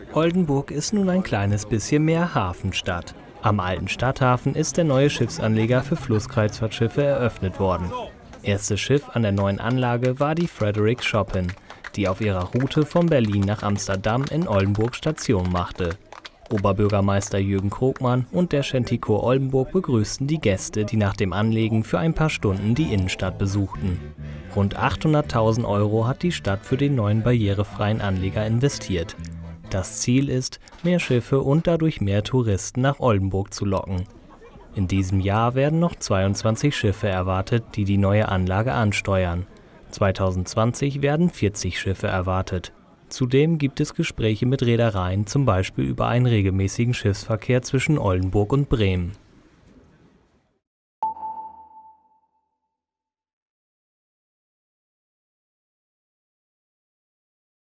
Oldenburg ist nun ein kleines bisschen mehr Hafenstadt. Am alten Stadthafen ist der neue Schiffsanleger für Flusskreuzfahrtschiffe eröffnet worden. Erstes Schiff an der neuen Anlage war die Frederick Chopin, die auf ihrer Route von Berlin nach Amsterdam in Oldenburg Station machte. Oberbürgermeister Jürgen Krogmann und der Shantychor Oldenburg begrüßten die Gäste, die nach dem Anlegen für ein paar Stunden die Innenstadt besuchten. Rund 800.000 € hat die Stadt für den neuen barrierefreien Anleger investiert. Das Ziel ist, mehr Schiffe und dadurch mehr Touristen nach Oldenburg zu locken. In diesem Jahr werden noch 22 Schiffe erwartet, die die neue Anlage ansteuern. 2020 werden 40 Schiffe erwartet. Zudem gibt es Gespräche mit Reedereien, zum Beispiel über einen regelmäßigen Schiffsverkehr zwischen Oldenburg und Bremen.